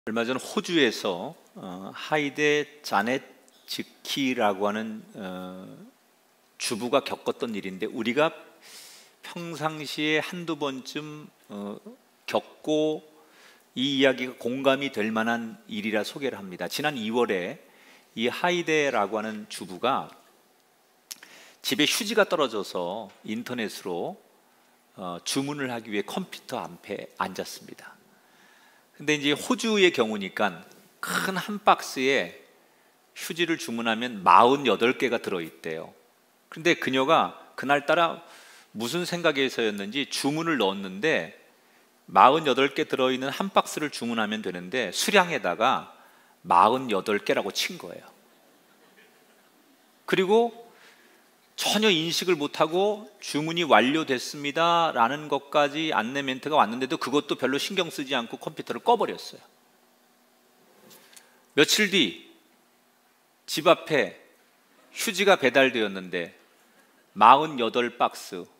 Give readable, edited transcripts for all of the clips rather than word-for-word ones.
얼마 전 호주에서 하이데 자넷 지키라고 하는 주부가 겪었던 일인데, 우리가 평상시에 한두 번쯤 겪고 이 이야기가 공감이 될 만한 일이라 소개를 합니다. 지난 2월에 이 하이데라고 하는 주부가 집에 휴지가 떨어져서 인터넷으로 주문을 하기 위해 컴퓨터 앞에 앉았습니다. 근데 이제 호주의 경우니까 큰 한 박스에 휴지를 주문하면 48개가 들어있대요. 그런데 그녀가 그날따라 무슨 생각에서였는지 주문을 넣었는데 48개 들어있는 한 박스를 주문하면 되는데 수량에다가 48개라고 친 거예요. 그리고 전혀 인식을 못하고 주문이 완료됐습니다 라는 것까지 안내 멘트가 왔는데도 그것도 별로 신경 쓰지 않고 컴퓨터를 꺼버렸어요. 며칠 뒤 집 앞에 휴지가 배달되었는데 48박스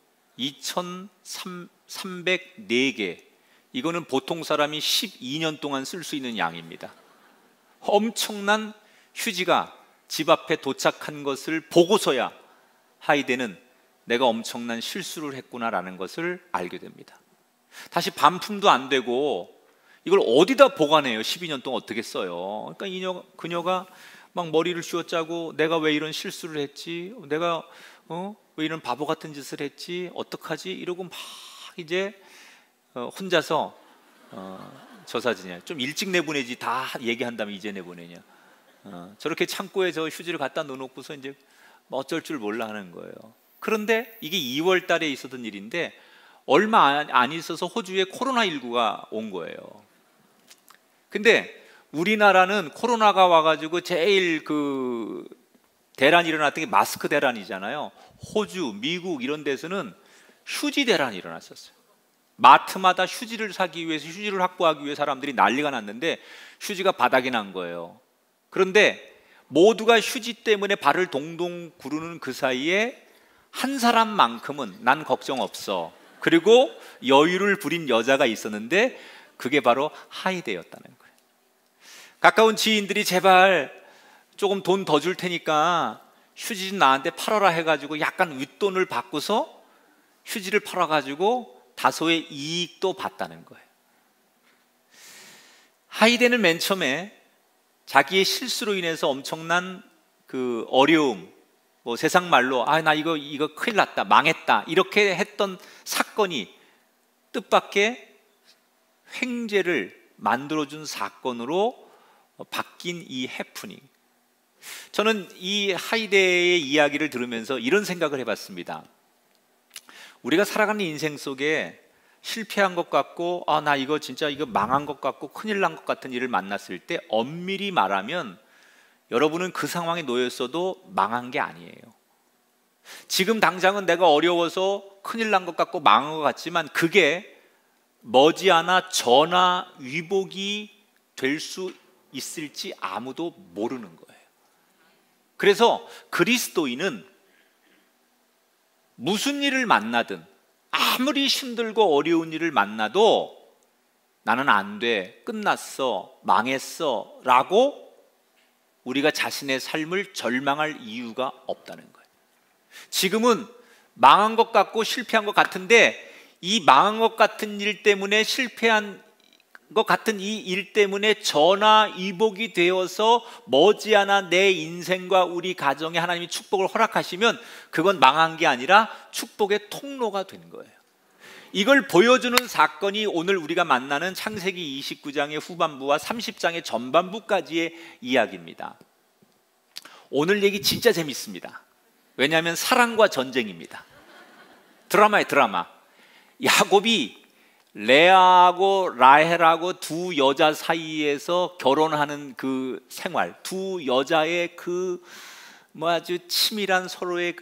2,304개, 이거는 보통 사람이 12년 동안 쓸 수 있는 양입니다. 엄청난 휴지가 집 앞에 도착한 것을 보고서야 하이데는 내가 엄청난 실수를 했구나라는 것을 알게 됩니다. 다시 반품도 안 되고 이걸 어디다 보관해요? 12년 동안 어떻게 써요? 그러니까 그녀가 막 머리를 쥐어짜고 내가 왜 이런 실수를 했지? 내가 왜 이런 바보 같은 짓을 했지? 어떡하지? 이러고 막 이제 혼자서 저 사진이야. 좀 일찍 내보내지, 다 얘기한다면 이제 내보내냐? 저렇게 창고에 저 휴지를 갖다 놓고서 이제 어쩔 줄 몰라 하는 거예요. 그런데 이게 2월 달에 있었던 일인데 얼마 안 있어서 호주에 코로나19가 온 거예요. 근데 우리나라는 코로나가 와가지고 제일 대란이 일어났던 게 마스크 대란이잖아요. 호주, 미국 이런 데서는 휴지 대란이 일어났었어요. 마트마다 휴지를 사기 위해서, 휴지를 확보하기 위해 사람들이 난리가 났는데 휴지가 바닥이 난 거예요. 그런데 모두가 휴지 때문에 발을 동동 구르는 그 사이에 한 사람만큼은 난 걱정 없어, 그리고 여유를 부린 여자가 있었는데 그게 바로 하이데였다는 거예요. 가까운 지인들이 제발 조금 돈 더 줄 테니까 휴지 좀 나한테 팔아라 해가지고 약간 윗돈을 받고서 휴지를 팔아가지고 다소의 이익도 봤다는 거예요. 하이데는 맨 처음에 자기의 실수로 인해서 엄청난 어려움, 세상 말로 나 이거 큰일 났다, 망했다, 이렇게 했던 사건이 뜻밖의 횡재를 만들어준 사건으로 바뀐 이 해프닝. 저는 이 하이데의 이야기를 들으면서 이런 생각을 해봤습니다. 우리가 살아가는 인생 속에 실패한 것 같고 나 이거 진짜 망한 것 같고 큰일 난 것 같은 일을 만났을 때 엄밀히 말하면 여러분은 그 상황에 놓였어도 망한 게 아니에요. 지금 당장은 내가 어려워서 큰일 난 것 같고 망한 것 같지만 그게 머지않아 전화 위복이 될 수 있을지 아무도 모르는 거예요. 그래서 그리스도인은 무슨 일을 만나든, 아무리 힘들고 어려운 일을 만나도 나는 안 돼, 끝났어, 망했어 라고 우리가 자신의 삶을 절망할 이유가 없다는 거예요. 지금은 망한 것 같고 실패한 것 같은데 이 망한 것 같은 일 때문에, 실패한 것 같은 이 일 때문에 전화위복이 되어서 머지않아 내 인생과 우리 가정에 하나님이 축복을 허락하시면 그건 망한 게 아니라 축복의 통로가 된 거예요. 이걸 보여주는 사건이 오늘 우리가 만나는 창세기 29장의 후반부와 30장의 전반부까지의 이야기입니다. 오늘 얘기 진짜 재밌습니다. 왜냐하면 사랑과 전쟁입니다. 드라마예요, 드라마. 야곱이 레아하고 라헬하고 두 여자 사이에서 결혼하는 그 생활, 두 여자의 아주 치밀한 서로의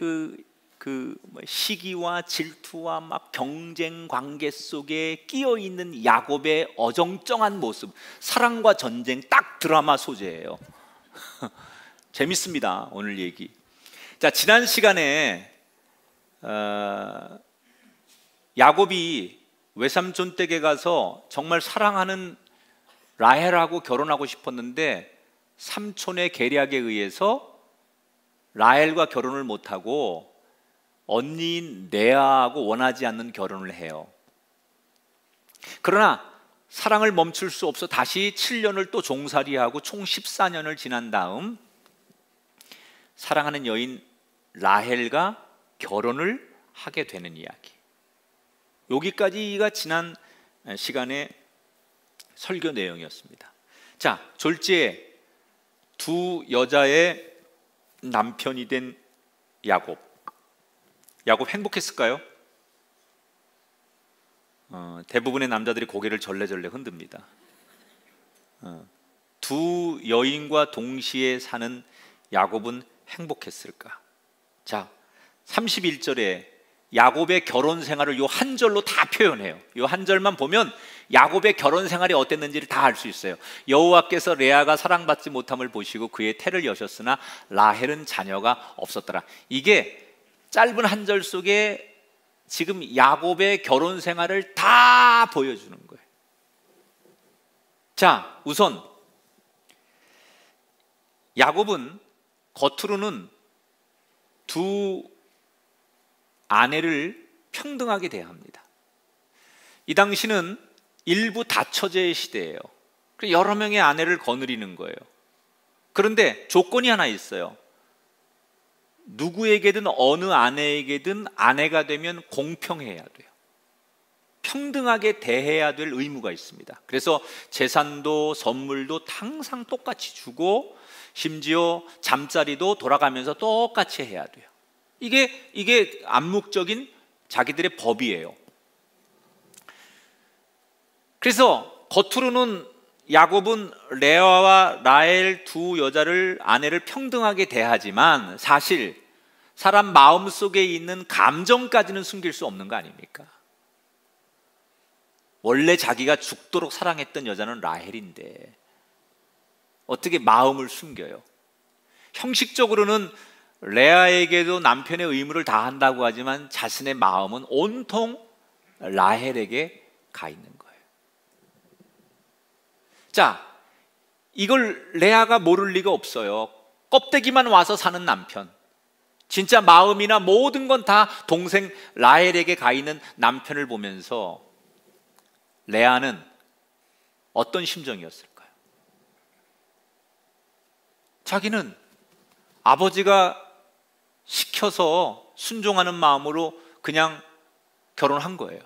시기와 질투와 막 경쟁 관계 속에 끼어 있는 야곱의 어정쩡한 모습, 사랑과 전쟁, 딱 드라마 소재예요. 재밌습니다, 오늘 얘기. 자, 지난 시간에 야곱이 외삼촌 댁에 가서 정말 사랑하는 라헬하고 결혼하고 싶었는데 삼촌의 계략에 의해서 라헬과 결혼을 못하고 언니인 레아하고 원하지 않는 결혼을 해요. 그러나 사랑을 멈출 수 없어 다시 7년을 또 종살이하고 총 14년을 지난 다음 사랑하는 여인 라헬과 결혼을 하게 되는 이야기. 여기까지가 지난 시간의 설교 내용이었습니다. 자, 졸지에 두 여자의 남편이 된 야곱. 야곱 행복했을까요? 대부분의 남자들이 고개를 절레절레 흔듭니다. 두 여인과 동시에 사는 야곱은 행복했을까? 자, 31절에 야곱의 결혼 생활을 요 한 절로 다 표현해요. 요 한 절만 보면 야곱의 결혼 생활이 어땠는지를 다 알 수 있어요. 여호와께서 레아가 사랑받지 못함을 보시고 그의 태를 여셨으나 라헬은 자녀가 없었더라. 이게 짧은 한 절 속에 지금 야곱의 결혼 생활을 다 보여주는 거예요. 자, 우선 야곱은 겉으로는 두 아내를 평등하게 대합니다. 이 당시는 일부 다처제의 시대예요. 여러 명의 아내를 거느리는 거예요. 그런데 조건이 하나 있어요. 누구에게든 어느 아내에게든 아내가 되면 공평해야 돼요. 평등하게 대해야 될 의무가 있습니다. 그래서 재산도 선물도 항상 똑같이 주고 심지어 잠자리도 돌아가면서 똑같이 해야 돼요. 이게 암묵적인 자기들의 법이에요. 그래서 겉으로는 야곱은 레아와 라헬 두 여자를 아내를 평등하게 대하지만 사실 사람 마음속에 있는 감정까지는 숨길 수 없는 거 아닙니까? 원래 자기가 죽도록 사랑했던 여자는 라헬인데 어떻게 마음을 숨겨요? 형식적으로는 레아에게도 남편의 의무를 다한다고 하지만 자신의 마음은 온통 라헬에게 가 있는 거예요. 자, 이걸 레아가 모를 리가 없어요. 껍데기만 와서 사는 남편, 진짜 마음이나 모든 건 다 동생 라헬에게 가 있는 남편을 보면서 레아는 어떤 심정이었을까요? 자기는 아버지가 시켜서 순종하는 마음으로 그냥 결혼한 거예요.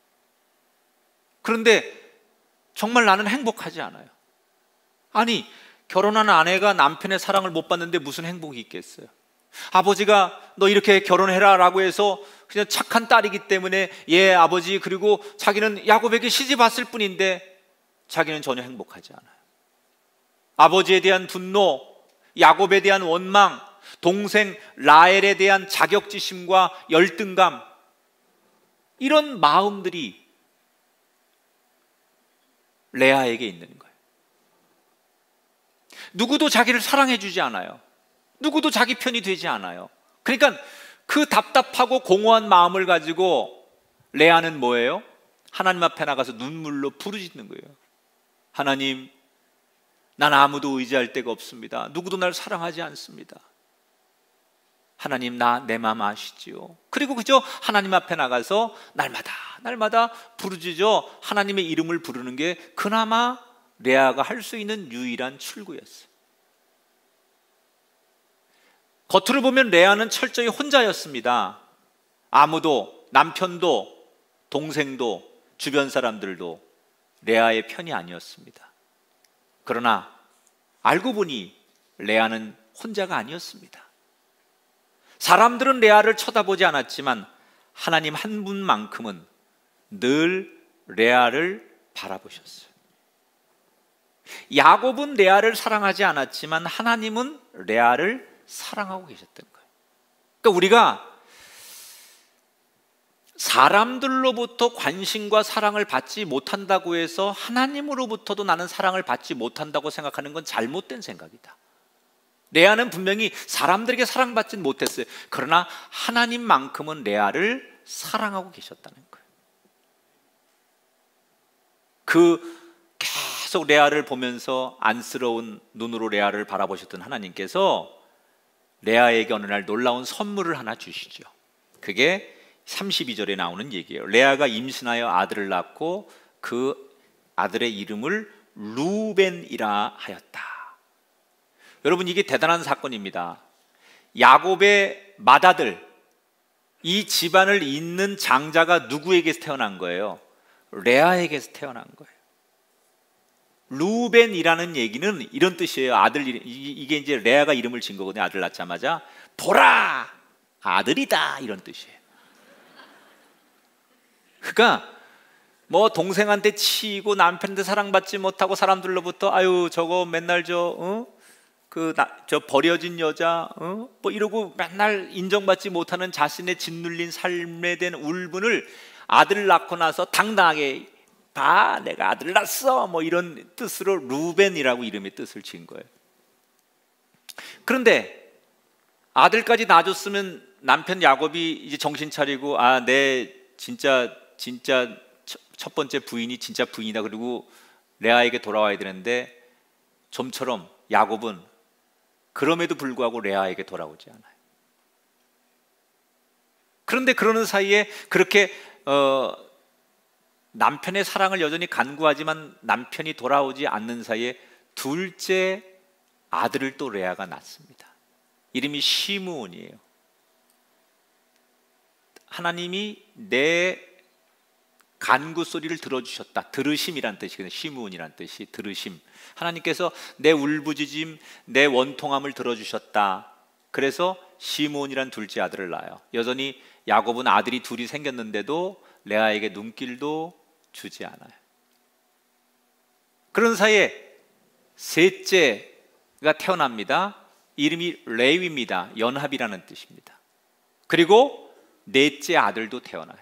그런데 정말 나는 행복하지 않아요. 아니, 결혼한 아내가 남편의 사랑을 못 받는데 무슨 행복이 있겠어요? 아버지가 너 이렇게 결혼해라 라고 해서 그냥 착한 딸이기 때문에 예 아버지, 그리고 자기는 야곱에게 시집 왔을 뿐인데 자기는 전혀 행복하지 않아요. 아버지에 대한 분노, 야곱에 대한 원망, 동생 라헬에 대한 자격지심과 열등감, 이런 마음들이 레아에게 있는 거예요. 누구도 자기를 사랑해 주지 않아요. 누구도 자기 편이 되지 않아요. 그러니까 그 답답하고 공허한 마음을 가지고 레아는 뭐예요? 하나님 앞에 나가서 눈물로 부르짖는 거예요. 하나님, 난 아무도 의지할 데가 없습니다. 누구도 날 사랑하지 않습니다. 하나님, 내 마음 아시지요? 그리고 그저 하나님 앞에 나가서 날마다 부르짖어 하나님의 이름을 부르는 게 그나마 레아가 할 수 있는 유일한 출구였어요. 겉으로 보면 레아는 철저히 혼자였습니다. 아무도, 남편도, 동생도, 주변 사람들도 레아의 편이 아니었습니다. 그러나 알고 보니 레아는 혼자가 아니었습니다. 사람들은 레아를 쳐다보지 않았지만 하나님 한 분만큼은 늘 레아를 바라보셨어요. 야곱은 레아를 사랑하지 않았지만 하나님은 레아를 사랑하고 계셨던 거예요. 그러니까 우리가 사람들로부터 관심과 사랑을 받지 못한다고 해서 하나님으로부터도 나는 사랑을 받지 못한다고 생각하는 건 잘못된 생각이다. 레아는 분명히 사람들에게 사랑받지는 못했어요. 그러나 하나님만큼은 레아를 사랑하고 계셨다는 거예요. 계속 레아를 보면서 안쓰러운 눈으로 레아를 바라보셨던 하나님께서 레아에게 어느 날 놀라운 선물을 하나 주시죠. 그게 32절에 나오는 얘기예요. 레아가 임신하여 아들을 낳고 그 아들의 이름을 루벤이라 하였다. 여러분, 이게 대단한 사건입니다. 야곱의 맏아들, 이 집안을 잇는 장자가 누구에게서 태어난 거예요? 레아에게서 태어난 거예요. 루벤이라는 얘기는 이런 뜻이에요. 아들 이름, 이게 이제 레아가 이름을 진 거거든요. 아들 낳자마자 보라, 아들이다, 이런 뜻이에요. 그러니까 뭐 동생한테 치이고 남편한테 사랑받지 못하고 사람들로부터 아유 저거 맨날 저 버려진 여자 뭐 이러고 맨날 인정받지 못하는 자신의 짓눌린 삶에 대한 울분을 아들을 낳고 나서 당당하게 봐, 내가 아들을 낳았어, 뭐 이런 뜻으로 루벤이라고 이름의 뜻을 지은 거예요. 그런데 아들까지 낳아줬으면 남편 야곱이 이제 정신 차리고 아, 내 진짜 첫 번째 부인이 진짜 부인이다, 그리고 레아에게 돌아와야 되는데 좀처럼 야곱은 그럼에도 불구하고 레아에게 돌아오지 않아요. 그런데 그러는 사이에 그렇게 남편의 사랑을 여전히 간구하지만 남편이 돌아오지 않는 사이에 둘째 아들을 또 레아가 낳습니다. 이름이 시므온이에요. 하나님이 내 간구 소리를 들어주셨다. 들으심이란 뜻이거든요. 시므온이란 뜻이 들으심. 하나님께서 내 울부짖음, 내 원통함을 들어주셨다. 그래서 시므온이란 둘째 아들을 낳아요. 여전히 야곱은 아들이 둘이 생겼는데도 레아에게 눈길도 주지 않아요. 그런 사이에 셋째가 태어납니다. 이름이 레위입니다. 연합이라는 뜻입니다. 그리고 넷째 아들도 태어나요.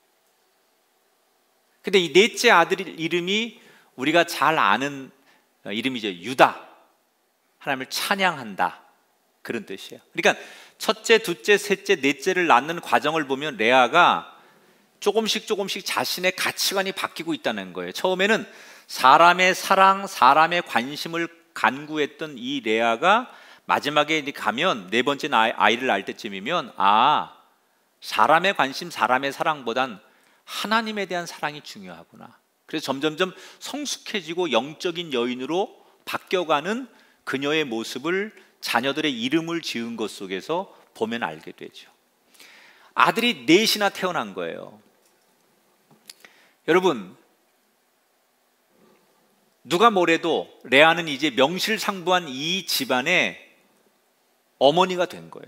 근데 이 넷째 아들 이름이 우리가 잘 아는 이름이죠. 유다. 하나님을 찬양한다, 그런 뜻이에요. 그러니까 첫째, 둘째, 셋째, 넷째를 낳는 과정을 보면 레아가 조금씩 자신의 가치관이 바뀌고 있다는 거예요. 처음에는 사람의 사랑, 사람의 관심을 간구했던 이 레아가 마지막에 가면 네 번째 아이를 낳을 때쯤이면 아, 사람의 관심, 사람의 사랑보단 하나님에 대한 사랑이 중요하구나. 그래서 점점점 성숙해지고 영적인 여인으로 바뀌어가는 그녀의 모습을 자녀들의 이름을 지은 것 속에서 보면 알게 되죠. 아들이 넷이나 태어난 거예요. 여러분, 누가 뭐래도 레아는 이제 명실상부한 이 집안의 어머니가 된 거예요.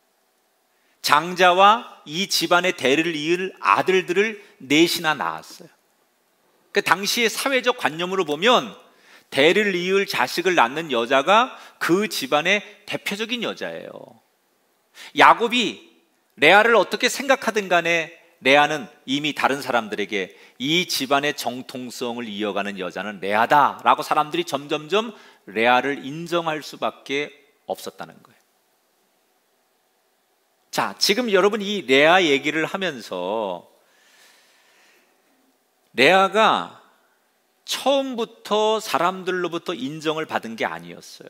장자와 이 집안의 대를 이을 아들들을 넷이나 낳았어요. 그 당시의 사회적 관념으로 보면 대를 이을 자식을 낳는 여자가 그 집안의 대표적인 여자예요. 야곱이 레아를 어떻게 생각하든 간에 레아는 이미 다른 사람들에게 이 집안의 정통성을 이어가는 여자는 레아다라고 사람들이 점점점 레아를 인정할 수밖에 없었다는 거예요. 자, 지금 여러분 이 레아 얘기를 하면서 레아가 처음부터 사람들로부터 인정을 받은 게 아니었어요.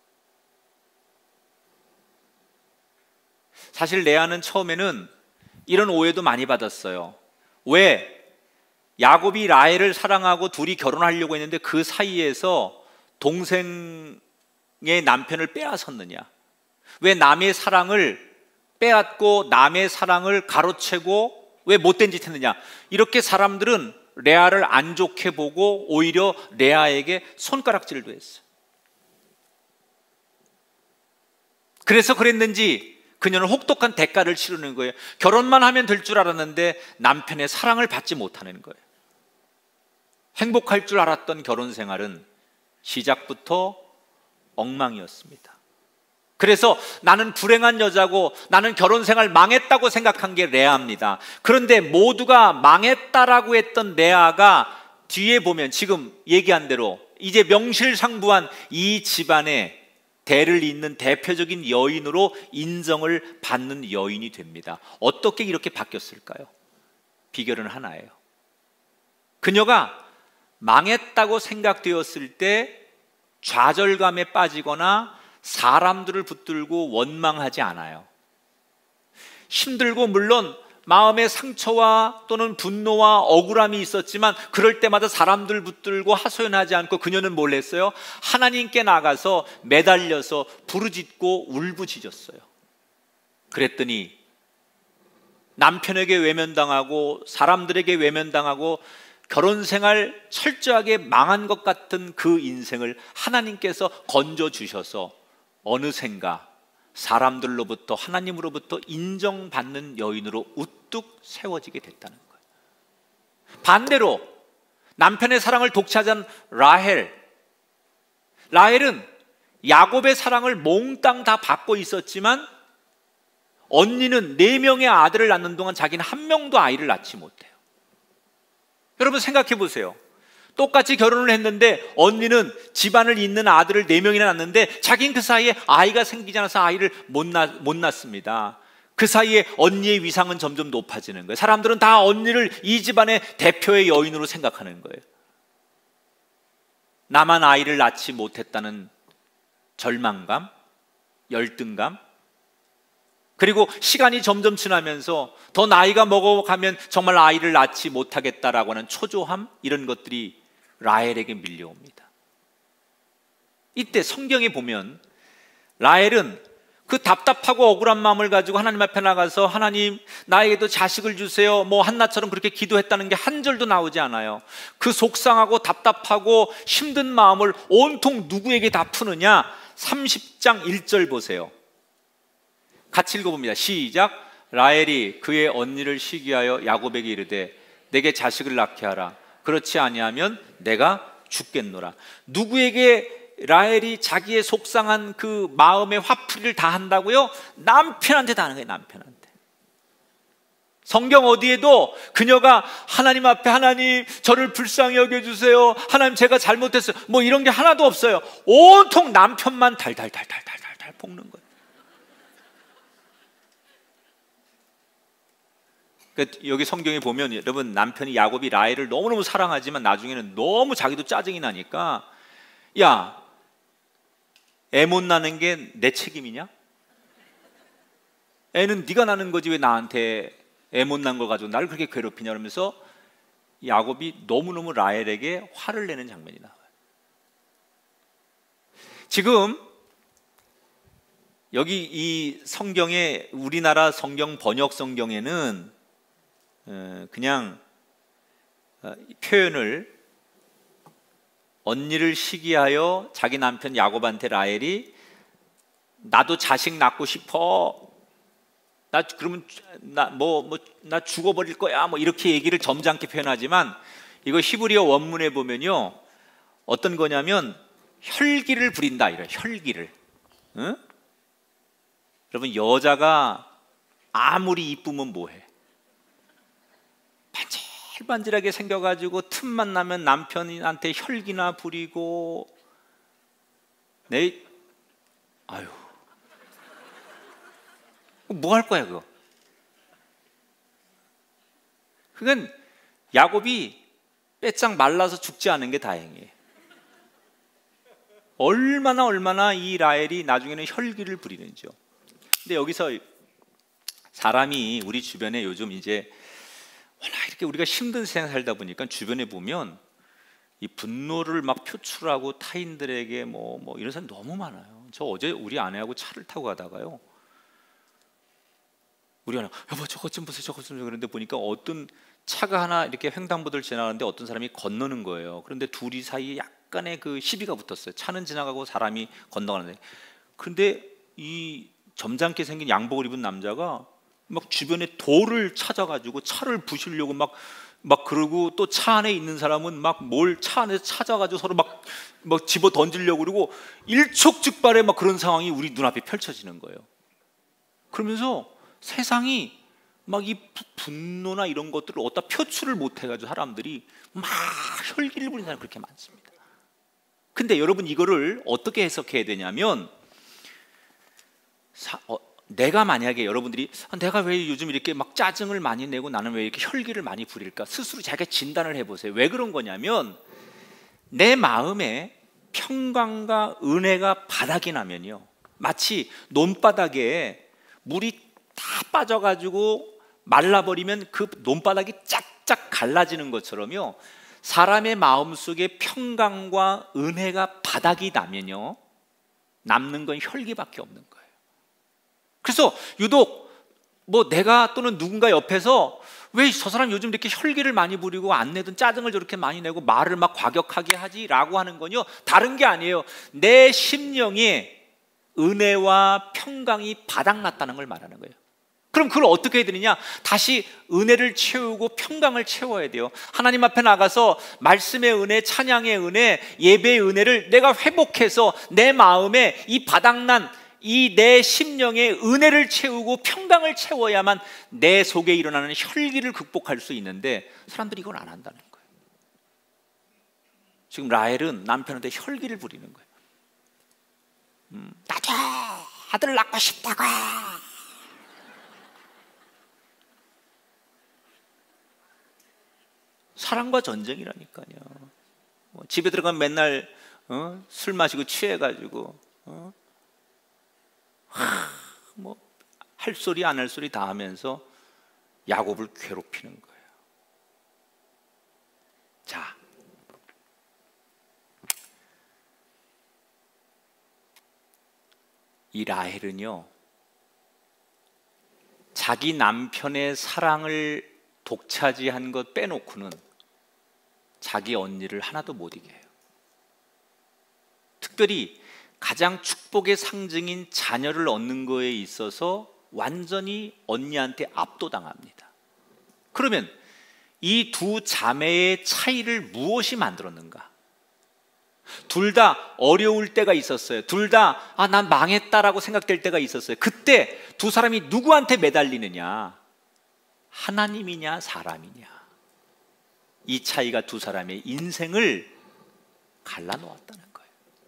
사실 레아는 처음에는 이런 오해도 많이 받았어요. 왜? 야곱이 라헬을 사랑하고 둘이 결혼하려고 했는데 그 사이에서 동생의 남편을 빼앗았느냐? 왜 남의 사랑을 빼앗고 남의 사랑을 가로채고 왜 못된 짓 했느냐? 이렇게 사람들은 레아를 안 좋게 보고 오히려 레아에게 손가락질도 했어요. 그래서 그랬는지 그녀는 혹독한 대가를 치르는 거예요. 결혼만 하면 될 줄 알았는데 남편의 사랑을 받지 못하는 거예요. 행복할 줄 알았던 결혼 생활은 시작부터 엉망이었습니다. 그래서 나는 불행한 여자고 나는 결혼 생활 망했다고 생각한 게 레아입니다. 그런데 모두가 망했다라고 했던 레아가 뒤에 보면 지금 얘기한 대로 이제 명실상부한 이 집안의 대를 잇는 대표적인 여인으로 인정을 받는 여인이 됩니다. 어떻게 이렇게 바뀌었을까요? 비결은 하나예요. 그녀가 망했다고 생각되었을 때 좌절감에 빠지거나 사람들을 붙들고 원망하지 않아요. 힘들고 물론 마음의 상처와 또는 분노와 억울함이 있었지만 그럴 때마다 사람들 붙들고 하소연하지 않고 그녀는 뭘 했어요? 하나님께 나가서 매달려서 부르짖고 울부짖었어요. 그랬더니 남편에게 외면당하고 사람들에게 외면당하고 결혼생활 철저하게 망한 것 같은 그 인생을 하나님께서 건져주셔서 어느샌가 사람들로부터 하나님으로부터 인정받는 여인으로 우뚝 세워지게 됐다는 거예요. 반대로 남편의 사랑을 독차지한 라헬은 야곱의 사랑을 몽땅 다 받고 있었지만 언니는 4명의 아들을 낳는 동안 자기는 1명도 아이를 낳지 못해요. 여러분 생각해 보세요. 똑같이 결혼을 했는데 언니는 집안을 잇는 아들을 4명이나 낳는데 자기는 그 사이에 아이가 생기지 않아서 아이를 못 낳습니다. 그 사이에 언니의 위상은 점점 높아지는 거예요. 사람들은 다 언니를 이 집안의 대표의 여인으로 생각하는 거예요. 나만 아이를 낳지 못했다는 절망감, 열등감, 그리고 시간이 점점 지나면서 더 나이가 먹어가면 정말 아이를 낳지 못하겠다라고 하는 초조함, 이런 것들이 라헬에게 밀려옵니다. 이때 성경에 보면 라헬은 그 답답하고 억울한 마음을 가지고 하나님 앞에 나가서 하나님 나에게도 자식을 주세요 뭐 한나처럼 그렇게 기도했다는 게 한 절도 나오지 않아요. 그 속상하고 답답하고 힘든 마음을 온통 누구에게 다 푸느냐? 30장 1절 보세요. 같이 읽어봅니다. 시작. 라헬이 그의 언니를 시기하여 야곱에게 이르되 내게 자식을 낳게 하라. 그렇지 아니하면 내가 죽겠노라. 누구에게 라헬이 자기의 속상한 그 마음의 화풀이를 다 한다고요? 남편한테 다 하는 거예요. 남편한테. 성경 어디에도 그녀가 하나님 앞에 하나님 저를 불쌍히 여겨주세요, 하나님 제가 잘못했어요 뭐 이런 게 하나도 없어요. 온통 남편만 달달달달달달달 볶는 거예요. 여기 성경에 보면 여러분 남편이 야곱이 라헬을 너무너무 사랑하지만 나중에는 너무 자기도 짜증이 나니까 야, 애 못 낳는 게 내 책임이냐? 애는 네가 낳는 거지 왜 나한테 애 못 낳은 걸 가지고 나를 그렇게 괴롭히냐 그러면서 야곱이 너무너무 라헬에게 화를 내는 장면이 나와요. 지금 여기 이 성경에 우리나라 성경 번역 성경에는 그냥 표현을 언니를 시기하여 자기 남편 야곱한테 라헬이 나도 자식 낳고 싶어, 나 그러면 나 죽어버릴 거야 뭐 이렇게 얘기를 점잖게 표현하지만 이거 히브리어 원문에 보면요 어떤 거냐면 혈기를 부린다 이래요. 혈기를. 응? 여러분 여자가 아무리 이쁘면 뭐해? 반질반질하게 생겨가지고 틈만 나면 남편한테 혈기나 부리고 아유 뭐 할 거야 그거? 그건 야곱이 빼짝 말라서 죽지 않은 게 다행이에요. 얼마나 이 라헬이 나중에는 혈기를 부리는지요. 근데 여기서 사람이 우리 주변에 요즘 이제 워낙 이렇게 우리가 힘든 세상 살다 보니까 주변에 보면 이 분노를 막 표출하고 타인들에게 뭐 이런 사람 너무 많아요. 저 어제 우리 아내하고 차를 타고 가다가요 우리 아내 여보 저것 좀 보세요 저것 좀 그런데 보니까 어떤 차가 하나 이렇게 횡단보도를 지나가는데 어떤 사람이 건너는 거예요. 그런데 둘이 사이에 약간의 그 시비가 붙었어요. 차는 지나가고 사람이 건너가는데 그런데 이 점잖게 생긴 양복을 입은 남자가 막 주변에 돌을 찾아가지고 차를 부수려고 막 그러고 또 차 안에 있는 사람은 막 뭘 차 안에서 찾아가지고 서로 막 집어 던지려고 그러고 일촉즉발의 막 그런 상황이 우리 눈앞에 펼쳐지는 거예요. 그러면서 세상이 막 이 분노나 이런 것들을 어디다 표출을 못 해가지고 사람들이 막 혈기를 부리는 사람이 그렇게 많습니다. 근데 여러분 이거를 어떻게 해석해야 되냐면 내가 만약에 여러분들이 내가 왜 요즘 이렇게 막 짜증을 많이 내고 나는 왜 이렇게 혈기를 많이 부릴까? 스스로 자기가 진단을 해보세요. 왜 그런 거냐면 내 마음에 평강과 은혜가 바닥이 나면요, 마치 논바닥에 물이 다 빠져가지고 말라버리면 그 논바닥이 쫙쫙 갈라지는 것처럼요, 사람의 마음속에 평강과 은혜가 바닥이 나면요, 남는 건 혈기밖에 없는 거예요. 그래서 유독 내가 또는 누군가 옆에서 왜 저 사람 요즘 이렇게 혈기를 많이 부리고 안 내던 짜증을 저렇게 많이 내고 말을 막 과격하게 하지? 라고 하는 건요, 다른 게 아니에요. 내 심령에 은혜와 평강이 바닥났다는 걸 말하는 거예요. 그럼 그걸 어떻게 해야 되느냐? 다시 은혜를 채우고 평강을 채워야 돼요. 하나님 앞에 나가서 말씀의 은혜, 찬양의 은혜, 예배의 은혜를 내가 회복해서 내 마음에 이 바닥난 이 내 심령에 은혜를 채우고 평강을 채워야만 내 속에 일어나는 혈기를 극복할 수 있는데, 사람들이 이걸 안 한다는 거예요. 지금 라헬은 남편한테 혈기를 부리는 거예요. 나도 아들 낳고 싶다고. 사랑과 전쟁이라니까요. 집에 들어가면 맨날 술 마시고 취해가지고 할 소리 안 할 소리 다 하면서 야곱을 괴롭히는 거예요. 자, 이 라헬은요, 자기 남편의 사랑을 독차지한 것 빼놓고는 자기 언니를 하나도 못 이겨요. 특별히 가장 축복의 상징인 자녀를 얻는 거에 있어서 완전히 언니한테 압도당합니다. 그러면 이 두 자매의 차이를 무엇이 만들었는가? 둘 다 어려울 때가 있었어요. 둘 다 난 망했다라고 생각될 때가 있었어요. 그때 두 사람이 누구한테 매달리느냐? 하나님이냐 사람이냐? 이 차이가 두 사람의 인생을 갈라놓았다는 거예요.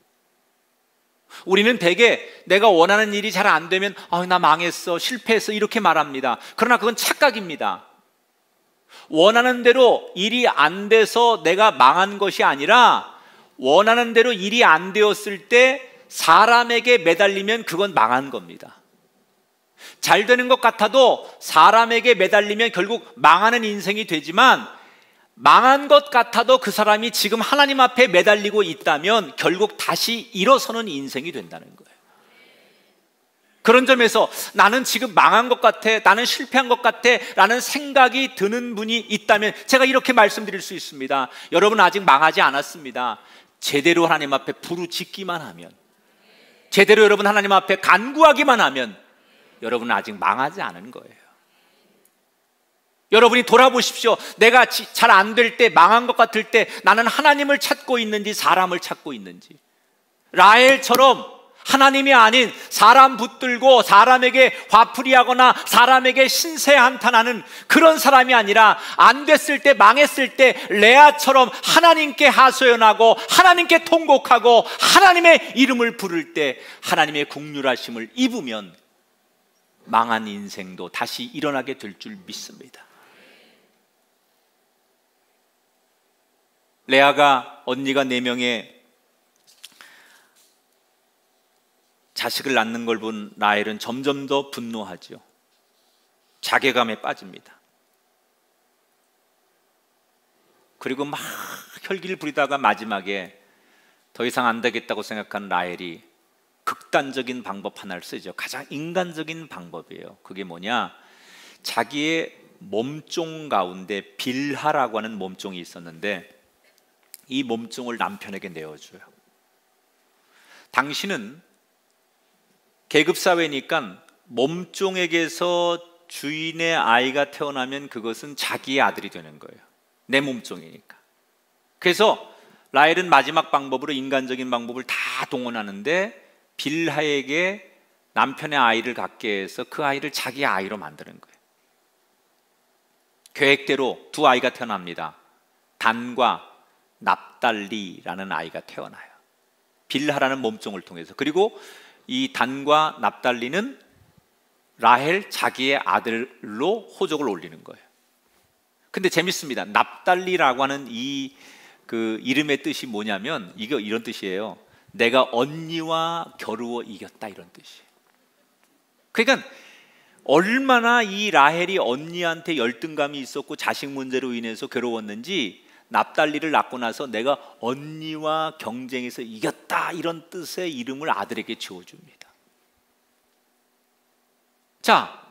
우리는 대개 내가 원하는 일이 잘 안 되면 나 망했어, 실패했어 이렇게 말합니다. 그러나 그건 착각입니다. 원하는 대로 일이 안 돼서 내가 망한 것이 아니라, 원하는 대로 일이 안 되었을 때 사람에게 매달리면 그건 망한 겁니다. 잘 되는 것 같아도 사람에게 매달리면 결국 망하는 인생이 되지만, 망한 것 같아도 그 사람이 지금 하나님 앞에 매달리고 있다면 결국 다시 일어서는 인생이 된다는 거예요. 그런 점에서 나는 지금 망한 것 같아, 나는 실패한 것 같아 라는 생각이 드는 분이 있다면 제가 이렇게 말씀드릴 수 있습니다. 여러분 아직 망하지 않았습니다. 제대로 하나님 앞에 부르짖기만 하면, 제대로 여러분 하나님 앞에 간구하기만 하면 여러분은 아직 망하지 않은 거예요. 여러분이 돌아보십시오. 내가 잘 안 될 때, 망한 것 같을 때 나는 하나님을 찾고 있는지 사람을 찾고 있는지. 라헬처럼 하나님이 아닌 사람 붙들고 사람에게 화풀이하거나 사람에게 신세한탄하는 그런 사람이 아니라, 안 됐을 때, 망했을 때 레아처럼 하나님께 하소연하고 하나님께 통곡하고 하나님의 이름을 부를 때 하나님의 긍휼하심을 입으면 망한 인생도 다시 일어나게 될 줄 믿습니다. 레아가 언니가 4명의 자식을 낳는 걸 본 라헬은 점점 더 분노하죠. 자괴감에 빠집니다. 그리고 막 혈기를 부리다가 마지막에 더 이상 안 되겠다고 생각한 라헬이 극단적인 방법 하나를 쓰죠. 가장 인간적인 방법이에요. 그게 뭐냐? 자기의 몸종 가운데 빌하라고 하는 몸종이 있었는데 이 몸종을 남편에게 내어줘요. 당신은 계급사회니까 몸종에게서 주인의 아이가 태어나면 그것은 자기의 아들이 되는 거예요. 내 몸종이니까. 그래서 라헬은 마지막 방법으로 인간적인 방법을 다 동원하는데 빌하에게 남편의 아이를 갖게 해서 그 아이를 자기의 아이로 만드는 거예요. 계획대로 두 아이가 태어납니다. 단과 납달리라는 아이가 태어나요. 빌하라는 몸종을 통해서. 그리고 이 단과 납달리는 라헬 자기의 아들로 호적을 올리는 거예요. 근데 재밌습니다. 납달리라고 하는 그 이름의 뜻이 뭐냐면 이거 이런 뜻이에요. 내가 언니와 겨루어 이겼다, 이런 뜻이에요. 그러니까 얼마나 이 라헬이 언니한테 열등감이 있었고 자식 문제로 인해서 괴로웠는지 납달리를 낳고 나서 내가 언니와 경쟁해서 이겼다, 이런 뜻의 이름을 아들에게 지어줍니다. 자,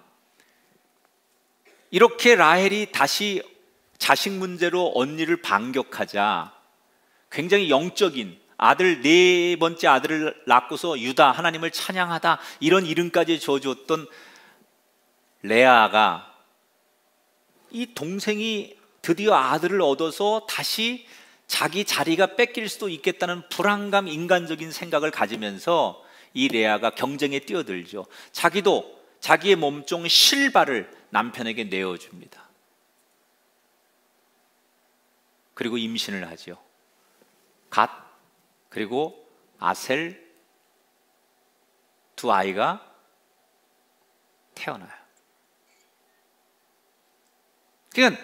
이렇게 라헬이 다시 자식 문제로 언니를 반격하자 굉장히 영적인 아들, 네 번째 아들을 낳고서 유다, 하나님을 찬양하다, 이런 이름까지 지어줬던 레아가 이 동생이 드디어 아들을 얻어서 다시 자기 자리가 뺏길 수도 있겠다는 불안감, 인간적인 생각을 가지면서 이 레아가 경쟁에 뛰어들죠. 자기도 자기의 몸종 실바를 남편에게 내어줍니다. 그리고 임신을 하죠. 갓, 그리고 아셀, 두 아이가 태어나요. 그러니까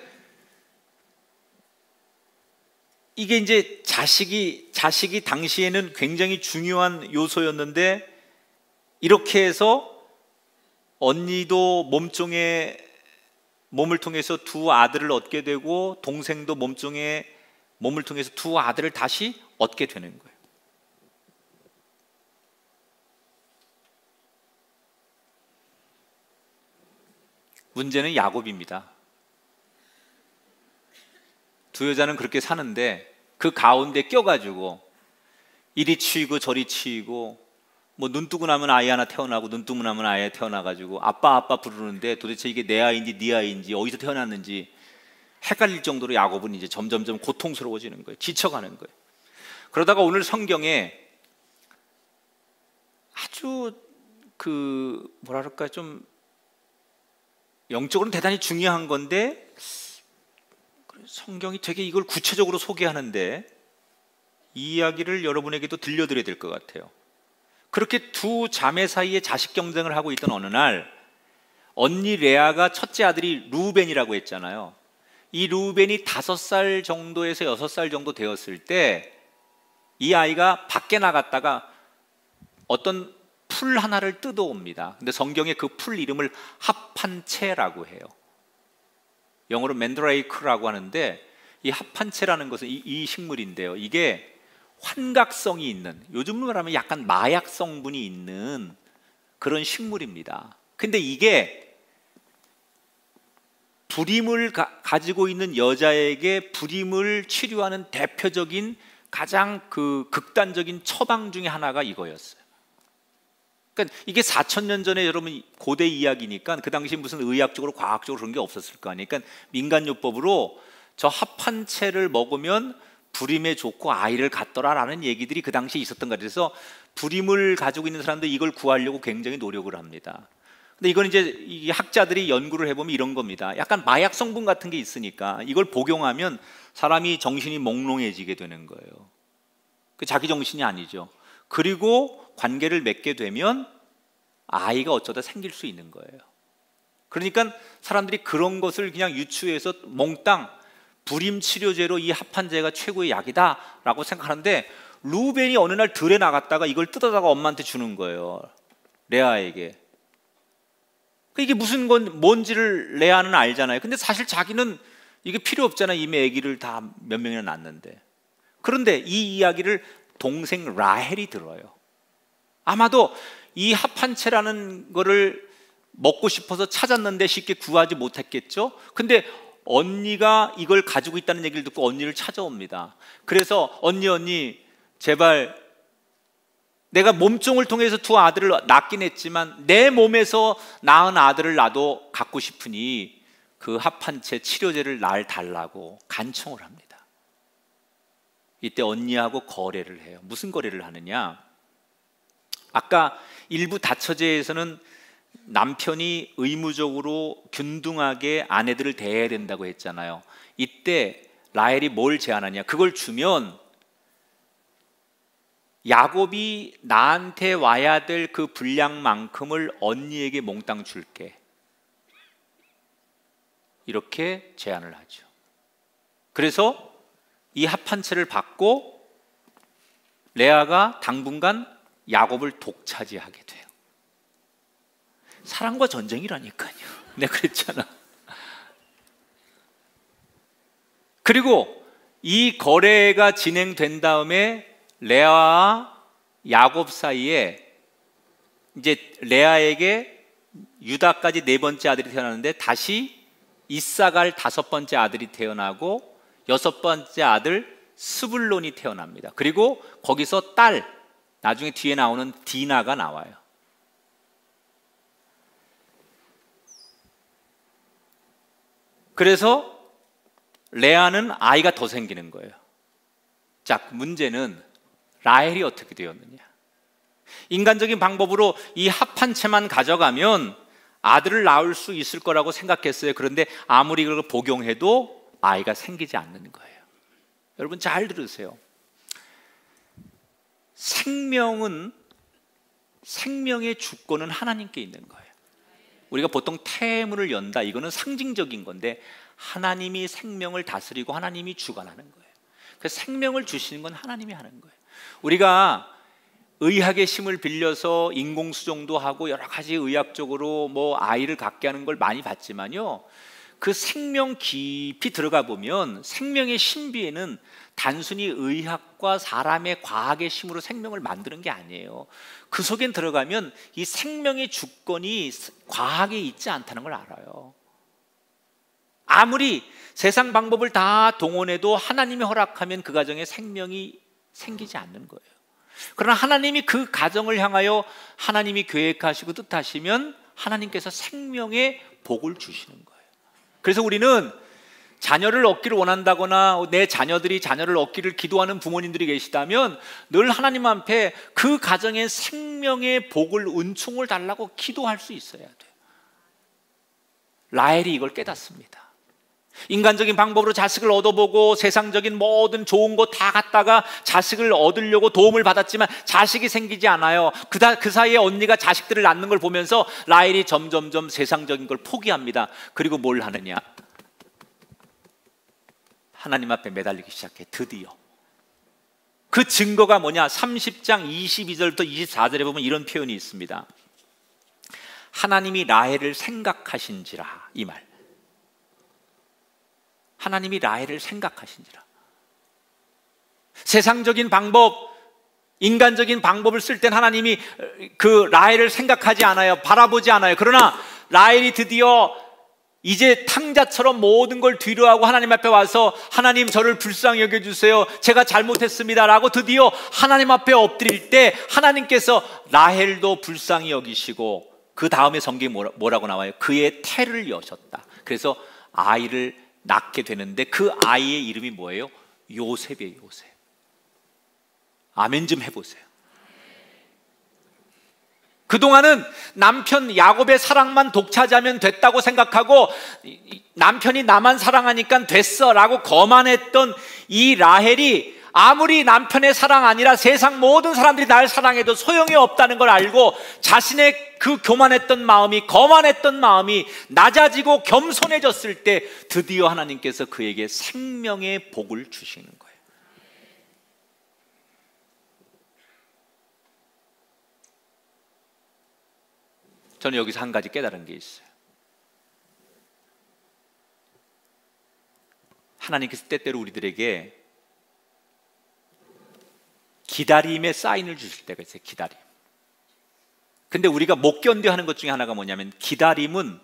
이게 이제 자식이 당시에는 굉장히 중요한 요소였는데, 이렇게 해서 언니도 몸종의 몸을 통해서 두 아들을 얻게 되고 동생도 몸종의 몸을 통해서 두 아들을 다시 얻게 되는 거예요. 문제는 야곱입니다. 두 여자는 그렇게 사는데 그 가운데 껴가지고 이리 치이고 저리 치이고, 뭐 눈 뜨고 나면 아이 하나 태어나고 눈 뜨고 나면 아이 태어나가지고 아빠 아빠 부르는데 도대체 이게 내 아이인지 네 아이인지 어디서 태어났는지 헷갈릴 정도로 야곱은 이제 점점점 고통스러워지는 거예요. 지쳐가는 거예요. 그러다가 오늘 성경에 아주 그 뭐랄까 좀 영적으로는 대단히 중요한 건데 성경이 되게 이걸 구체적으로 소개하는데 이 이야기를 여러분에게도 들려드려야 될 것 같아요. 그렇게 두 자매 사이에 자식 경쟁을 하고 있던 어느 날, 언니 레아가 첫째 아들이 루벤이라고 했잖아요. 이 루벤이 5살 정도에서 6살 정도 되었을 때 이 아이가 밖에 나갔다가 어떤 풀 하나를 뜯어옵니다. 근데 성경에 그 풀 이름을 합판채라고 해요. 영어로 맨드레이크라고 하는데, 이 합판채라는 것은 이 식물인데요, 이게 환각성이 있는, 요즘으로 말하면 약간 마약 성분이 있는 그런 식물입니다. 근데 이게 불임을 가지고 있는 여자에게 불임을 치료하는 대표적인 가장 그 극단적인 처방 중에 하나가 이거였어요. 그러니까 이게 4,000년 전에 여러분 고대 이야기니까 그 당시 무슨 의학적으로 과학적으로 그런 게 없었을 거 아니에요. 그러니까 민간요법으로 저 합판채를 먹으면 불임에 좋고 아이를 갖더라라는 얘기들이 그 당시에 있었던 것 같아서 불임을 가지고 있는 사람들이 이걸 구하려고 굉장히 노력을 합니다. 근데 이건 이제 이 학자들이 연구를 해보면 이런 겁니다. 약간 마약 성분 같은 게 있으니까 이걸 복용하면 사람이 정신이 몽롱해지게 되는 거예요. 그 자기 정신이 아니죠. 그리고 관계를 맺게 되면 아이가 어쩌다 생길 수 있는 거예요. 그러니까 사람들이 그런 것을 그냥 유추해서 몽땅 불임 치료제로 이 합판제가 최고의 약이다라고 생각하는데, 루벤이 어느 날 들에 나갔다가 이걸 뜯어다가 엄마한테 주는 거예요, 레아에게. 이게 무슨 건 뭔지를 레아는 알잖아요. 근데 사실 자기는 이게 필요 없잖아요. 이미 아기를 다 몇 명이나 낳았는데. 그런데 이 이야기를 동생 라헬이 들어요. 아마도 이 합판채라는 거를 먹고 싶어서 찾았는데 쉽게 구하지 못했겠죠. 근데 언니가 이걸 가지고 있다는 얘기를 듣고 언니를 찾아옵니다. 그래서 언니 제발, 내가 몸종을 통해서 두 아들을 낳긴 했지만 내 몸에서 낳은 아들을 나도 갖고 싶으니 그 합판채 치료제를 날 달라고 간청을 합니다. 이때 언니하고 거래를 해요. 무슨 거래를 하느냐, 아까 일부 다처제에서는 남편이 의무적으로 균등하게 아내들을 대해야 된다고 했잖아요. 이때 라헬이 뭘 제안하냐, 그걸 주면 야곱이 나한테 와야 될 그 분량만큼을 언니에게 몽땅 줄게, 이렇게 제안을 하죠. 그래서 이 합한 채를 받고 레아가 당분간 야곱을 독차지하게 돼요. 사랑과 전쟁이라니까요. 내가 그랬잖아. 그리고 이 거래가 진행된 다음에 레아와 야곱 사이에 이제 레아에게 유다까지 4번째 아들이 태어나는데 다시 이사갈 5번째 아들이 태어나고 6번째 아들 스불론이 태어납니다. 그리고 거기서 딸, 나중에 뒤에 나오는 디나가 나와요. 그래서 레아는 아이가 더 생기는 거예요. 자, 문제는 라헬이 어떻게 되었느냐. 인간적인 방법으로 이 합한 채만 가져가면 아들을 낳을 수 있을 거라고 생각했어요. 그런데 아무리 그걸 복용해도 아이가 생기지 않는 거예요. 여러분 잘 들으세요. 생명의 주권은 하나님께 있는 거예요. 우리가 보통 태문을 연다, 이거는 상징적인 건데 하나님이 생명을 다스리고 하나님이 주관하는 거예요. 그래서 생명을 주시는 건 하나님이 하는 거예요. 우리가 의학의 힘을 빌려서 인공수정도 하고 여러 가지 의학적으로 뭐 아이를 갖게 하는 걸 많이 봤지만요, 그 생명 깊이 들어가 보면 생명의 신비에는 단순히 의학과 사람의 과학의 힘으로 생명을 만드는 게 아니에요. 그 속엔 들어가면 이 생명의 주권이 과학에 있지 않다는 걸 알아요. 아무리 세상 방법을 다 동원해도 하나님이 허락하면 그 가정에 생명이 생기지 않는 거예요. 그러나 하나님이 그 가정을 향하여 하나님이 계획하시고 뜻하시면 하나님께서 생명의 복을 주시는 거예요. 그래서 우리는 자녀를 얻기를 원한다거나 내 자녀들이 자녀를 얻기를 기도하는 부모님들이 계시다면 늘 하나님 앞에 그 가정에 생명의 복을, 은총을 달라고 기도할 수 있어야 돼요. 라헬이 이걸 깨닫습니다. 인간적인 방법으로 자식을 얻어보고 세상적인 모든 좋은 거 다 갖다가 자식을 얻으려고 도움을 받았지만 자식이 생기지 않아요. 그 사이에 언니가 자식들을 낳는 걸 보면서 라헬이 점점점 세상적인 걸 포기합니다. 그리고 뭘 하느냐, 하나님 앞에 매달리기 시작해. 드디어 그 증거가 뭐냐, 30장 22절부터 24절에 보면 이런 표현이 있습니다. 하나님이 라헬을 생각하신지라, 이 말. 하나님이 라헬을 생각하신지라. 세상적인 방법, 인간적인 방법을 쓸 땐 하나님이 그 라헬을 생각하지 않아요. 바라보지 않아요. 그러나 라헬이 드디어 이제 탕자처럼 모든 걸 뒤로하고 하나님 앞에 와서 하나님 저를 불쌍히 여겨주세요, 제가 잘못했습니다 라고 드디어 하나님 앞에 엎드릴 때 하나님께서 라헬도 불쌍히 여기시고 그 다음에 성경에 뭐라고 나와요? 그의 태를 여셨다. 그래서 아이를 낳게 되는데 그 아이의 이름이 뭐예요? 요셉이에요. 요셉. 아멘 좀 해보세요. 그동안은 남편 야곱의 사랑만 독차지하면 됐다고 생각하고 남편이 나만 사랑하니까 됐어 라고 거만했던 이 라헬이 아무리 남편의 사랑 아니라 세상 모든 사람들이 날 사랑해도 소용이 없다는 걸 알고 자신의 그 교만했던 마음이, 거만했던 마음이 낮아지고 겸손해졌을 때 드디어 하나님께서 그에게 생명의 복을 주시는 거예요. 저는 여기서 한 가지 깨달은 게 있어요. 하나님께서 때때로 우리들에게 기다림의 사인을 주실 때가 있어요. 기다림. 근데 우리가 못 견뎌 하는 것 중에 하나가 뭐냐면 기다림은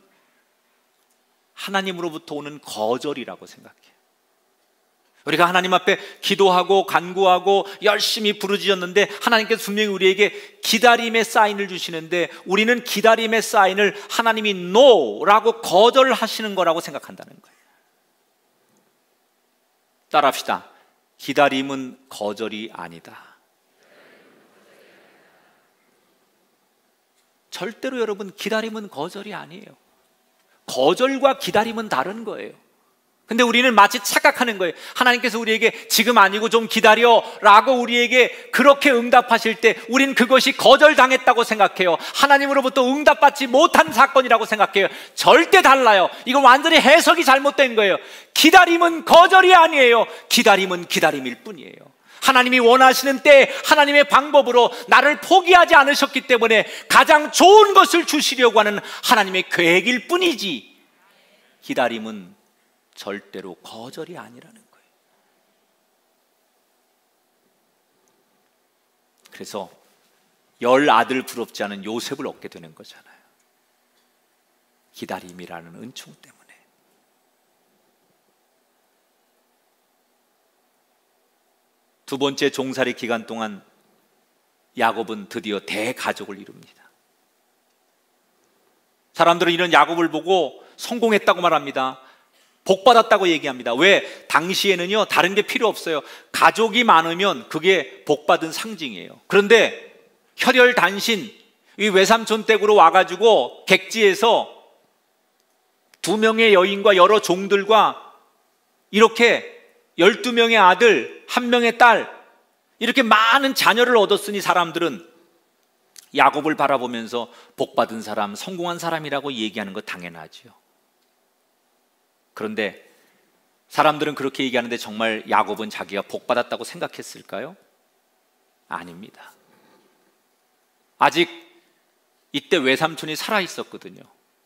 하나님으로부터 오는 거절이라고 생각해요. 우리가 하나님 앞에 기도하고 간구하고 열심히 부르짖었는데 하나님께서 분명히 우리에게 기다림의 사인을 주시는데 우리는 기다림의 사인을 하나님이 NO라고 거절하시는 거라고 생각한다는 거예요. 따라합시다. 기다림은 거절이 아니다. 절대로 여러분, 기다림은 거절이 아니에요. 거절과 기다림은 다른 거예요. 근데 우리는 마치 착각하는 거예요. 하나님께서 우리에게 지금 아니고 좀 기다려 라고 우리에게 그렇게 응답하실 때 우린 그것이 거절당했다고 생각해요. 하나님으로부터 응답받지 못한 사건이라고 생각해요. 절대 달라요. 이건 완전히 해석이 잘못된 거예요. 기다림은 거절이 아니에요. 기다림은 기다림일 뿐이에요. 하나님이 원하시는 때 하나님의 방법으로 나를 포기하지 않으셨기 때문에 가장 좋은 것을 주시려고 하는 하나님의 계획일 뿐이지, 기다림은 절대로 거절이 아니라는 거예요. 그래서 10 아들 부럽지 않은 요셉을 얻게 되는 거잖아요. 기다림이라는 은총 때문에. 두 번째 종살이 기간 동안 야곱은 드디어 대가족을 이룹니다. 사람들은 이런 야곱을 보고 성공했다고 말합니다. 복받았다고 얘기합니다. 왜? 당시에는요, 다른 게 필요 없어요. 가족이 많으면 그게 복받은 상징이에요. 그런데 혈혈단신, 이 외삼촌 댁으로 와가지고 객지에서 2명의 여인과 여러 종들과 이렇게 12명의 아들, 1명의 딸, 이렇게 많은 자녀를 얻었으니 사람들은 야곱을 바라보면서 복받은 사람, 성공한 사람이라고 얘기하는 거 당연하죠. 그런데 사람들은 그렇게 얘기하는데 정말 야곱은 자기가 복받았다고 생각했을까요? 아닙니다. 아직 이때 외삼촌이 살아있었거든요.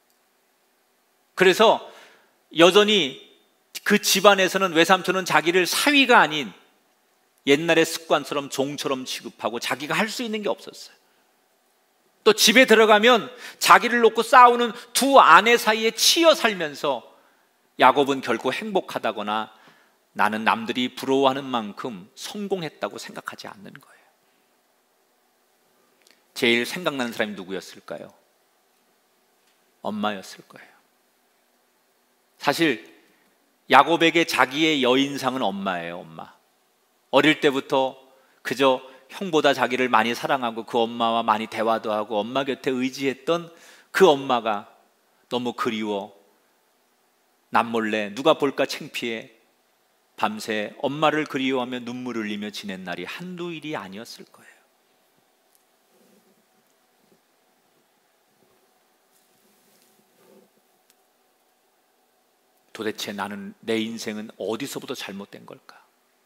그래서 여전히 그 집안에서는 외삼촌은 자기를 사위가 아닌 옛날의 습관처럼 종처럼 취급하고 자기가 할 수 있는 게 없었어요. 또 집에 들어가면 자기를 놓고 싸우는 두 아내 사이에 치여 살면서 야곱은 결코 행복하다거나 나는 남들이 부러워하는 만큼 성공했다고 생각하지 않는 거예요. 제일 생각나는 사람이 누구였을까요? 엄마였을 거예요. 사실 야곱에게 자기의 여인상은 엄마예요. 엄마. 어릴 때부터 그저 형보다 자기를 많이 사랑하고 그 엄마와 많이 대화도 하고 엄마 곁에 의지했던 그 엄마가 너무 그리워 남몰래 누가 볼까 창피해 밤새 엄마를 그리워하며 눈물을 흘리며 지낸 날이 한두 일이 아니었을 거예요. 도대체 나는, 내 인생은 어디서부터 잘못된 걸까?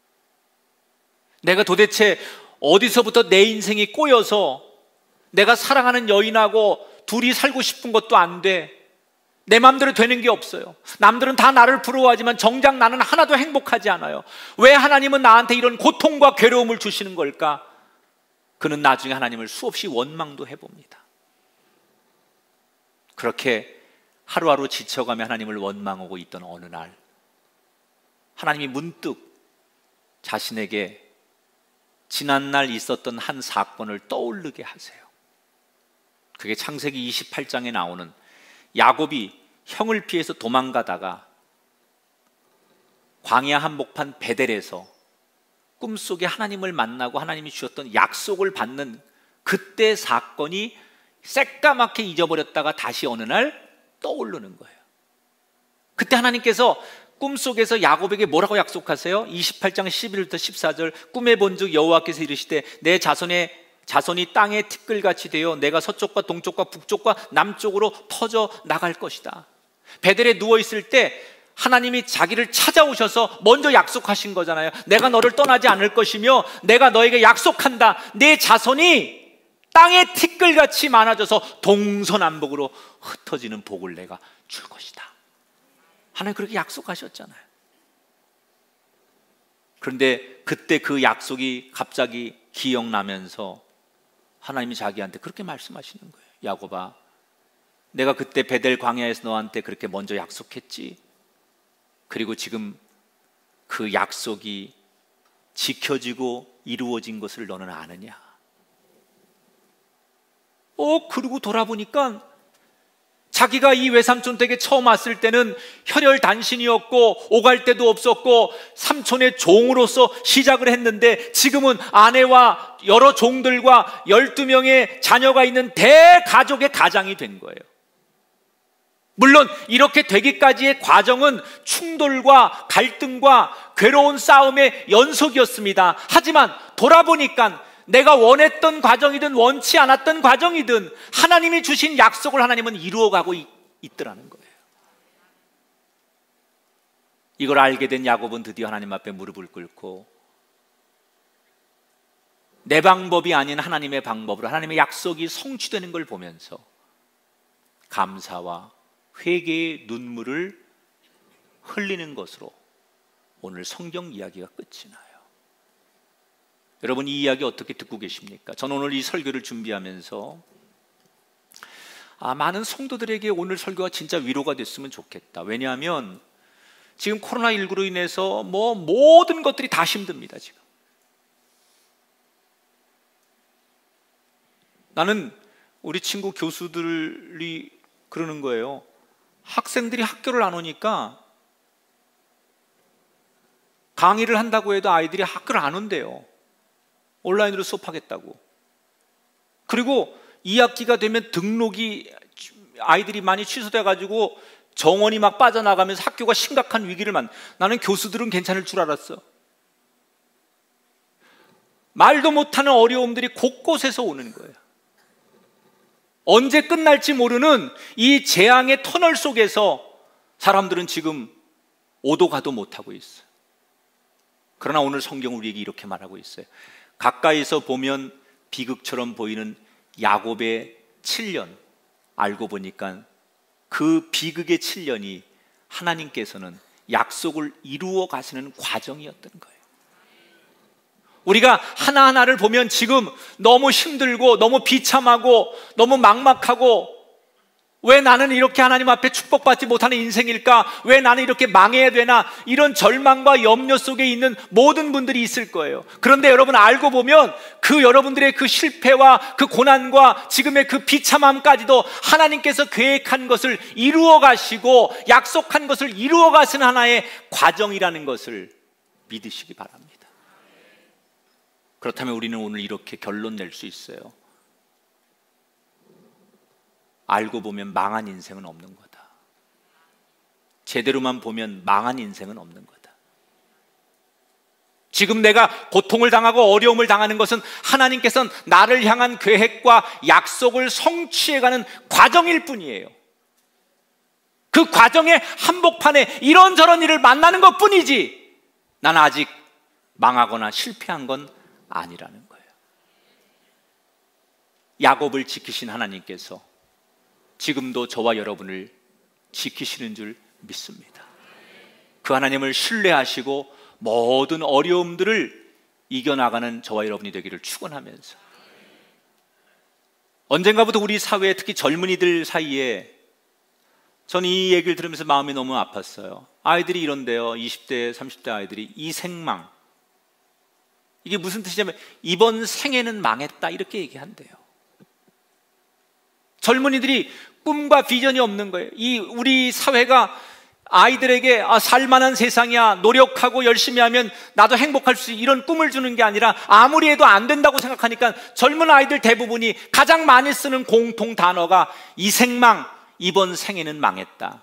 내가 도대체 어디서부터 내 인생이 꼬여서 내가 사랑하는 여인하고 둘이 살고 싶은 것도 안 돼. 내 마음대로 되는 게 없어요. 남들은 다 나를 부러워하지만 정작 나는 하나도 행복하지 않아요. 왜 하나님은 나한테 이런 고통과 괴로움을 주시는 걸까? 그는 나중에 하나님을 수없이 원망도 해봅니다. 그렇게 하루하루 지쳐가며 하나님을 원망하고 있던 어느 날 하나님이 문득 자신에게 지난날 있었던 한 사건을 떠오르게 하세요. 그게 창세기 28장에 나오는 야곱이 형을 피해서 도망가다가 광야 한복판 베델에서 꿈속에 하나님을 만나고 하나님이 주셨던 약속을 받는 그때 사건이 새까맣게 잊어버렸다가 다시 어느 날 떠오르는 거예요. 그때 하나님께서 꿈속에서 야곱에게 뭐라고 약속하세요? 28장 11절부터 14절 꿈에 본즉 여호와께서 이르시되 내 자손이 땅의 티끌같이 되어 내가 서쪽과 동쪽과 북쪽과 남쪽으로 퍼져 나갈 것이다. 베델에 누워있을 때 하나님이 자기를 찾아오셔서 먼저 약속하신 거잖아요. 내가 너를 떠나지 않을 것이며 내가 너에게 약속한다. 내 자손이 땅의 티끌같이 많아져서 동서남북으로 흩어지는 복을 내가 줄 것이다. 하나님 그렇게 약속하셨잖아요. 그런데 그때 그 약속이 갑자기 기억나면서 하나님이 자기한테 그렇게 말씀하시는 거예요. 야곱아, 내가 그때 베델 광야에서 너한테 그렇게 먼저 약속했지. 그리고 지금 그 약속이 지켜지고 이루어진 것을 너는 아느냐? 그러고 돌아보니까 자기가 이 외삼촌 댁에 처음 왔을 때는 혈혈단신이었고 오갈 데도 없었고 삼촌의 종으로서 시작을 했는데 지금은 아내와 여러 종들과 12명의 자녀가 있는 대가족의 가장이 된 거예요. 물론 이렇게 되기까지의 과정은 충돌과 갈등과 괴로운 싸움의 연속이었습니다. 하지만 돌아보니까 내가 원했던 과정이든 원치 않았던 과정이든 하나님이 주신 약속을 하나님은 이루어가고 있더라는 거예요. 이걸 알게 된 야곱은 드디어 하나님 앞에 무릎을 꿇고 내 방법이 아닌 하나님의 방법으로 하나님의 약속이 성취되는 걸 보면서 감사와 회개의 눈물을 흘리는 것으로 오늘 성경 이야기가 끝이 나요. 여러분, 이 이야기 어떻게 듣고 계십니까? 저는 오늘 이 설교를 준비하면서 많은 성도들에게 오늘 설교가 진짜 위로가 됐으면 좋겠다. 왜냐하면 지금 코로나19로 인해서 모든 것들이 다 힘듭니다. 지금 나는 우리 친구 교수들이 그러는 거예요. 학생들이 학교를 안 오니까 강의를 한다고 해도 아이들이 학교를 안 온대요. 온라인으로 수업하겠다고. 그리고 2학기가 되면 등록이 아이들이 많이 취소돼가지고 정원이 막 빠져나가면서 학교가 심각한 위기를 나는 교수들은 괜찮을 줄 알았어. 말도 못하는 어려움들이 곳곳에서 오는 거예요. 언제 끝날지 모르는 이 재앙의 터널 속에서 사람들은 지금 오도 가도 못하고 있어요. 그러나 오늘 성경은 우리에게 이렇게 말하고 있어요. 가까이서 보면 비극처럼 보이는 야곱의 7년, 알고 보니까 그 비극의 7년이 하나님께서는 약속을 이루어 가시는 과정이었던 거예요. 우리가 하나하나를 보면 지금 너무 힘들고 너무 비참하고 너무 막막하고, 왜 나는 이렇게 하나님 앞에 축복받지 못하는 인생일까? 왜 나는 이렇게 망해야 되나? 이런 절망과 염려 속에 있는 모든 분들이 있을 거예요. 그런데 여러분, 알고 보면 그 여러분들의 그 실패와 그 고난과 지금의 그 비참함까지도 하나님께서 계획한 것을 이루어 가시고 약속한 것을 이루어 가시는 하나의 과정이라는 것을 믿으시기 바랍니다. 그렇다면 우리는 오늘 이렇게 결론 낼 수 있어요. 알고 보면 망한 인생은 없는 거다. 제대로만 보면 망한 인생은 없는 거다. 지금 내가 고통을 당하고 어려움을 당하는 것은 하나님께서는 나를 향한 계획과 약속을 성취해가는 과정일 뿐이에요. 그 과정의 한복판에 이런저런 일을 만나는 것 뿐이지 나는 아직 망하거나 실패한 건 아니라는 거예요. 야곱을 지키신 하나님께서 지금도 저와 여러분을 지키시는 줄 믿습니다. 그 하나님을 신뢰하시고 모든 어려움들을 이겨나가는 저와 여러분이 되기를 축원하면서, 언젠가부터 우리 사회에 특히 젊은이들 사이에 저는 이 얘기를 들으면서 마음이 너무 아팠어요. 아이들이 이런데요, 20대 30대 아이들이 이생망, 이게 무슨 뜻이냐면 이번 생에는 망했다 이렇게 얘기한대요. 젊은이들이 꿈과 비전이 없는 거예요. 우리 사회가 아이들에게 살만한 세상이야, 노력하고 열심히 하면 나도 행복할 수 있어, 이런 꿈을 주는 게 아니라 아무리 해도 안 된다고 생각하니까 젊은 아이들 대부분이 가장 많이 쓰는 공통 단어가 이생망, 이번 생에는 망했다.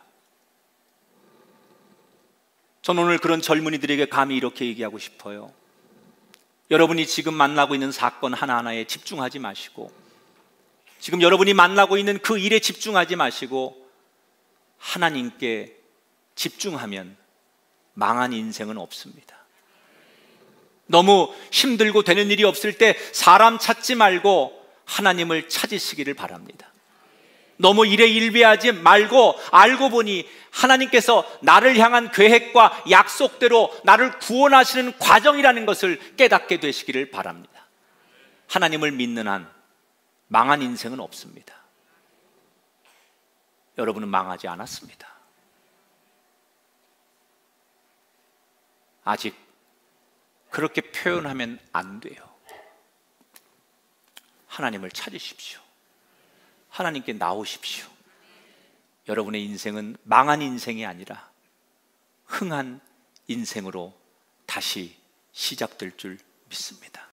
저는 오늘 그런 젊은이들에게 감히 이렇게 얘기하고 싶어요. 여러분이 지금 만나고 있는 사건 하나하나에 집중하지 마시고, 지금 여러분이 만나고 있는 그 일에 집중하지 마시고 하나님께 집중하면 망한 인생은 없습니다. 너무 힘들고 되는 일이 없을 때 사람 찾지 말고 하나님을 찾으시기를 바랍니다. 너무 일에 일비하지 말고 알고 보니 하나님께서 나를 향한 계획과 약속대로 나를 구원하시는 과정이라는 것을 깨닫게 되시기를 바랍니다. 하나님을 믿는 한 망한 인생은 없습니다. 여러분은 망하지 않았습니다. 아직 그렇게 표현하면 안 돼요. 하나님을 찾으십시오. 하나님께 나오십시오. 여러분의 인생은 망한 인생이 아니라 흥한 인생으로 다시 시작될 줄 믿습니다.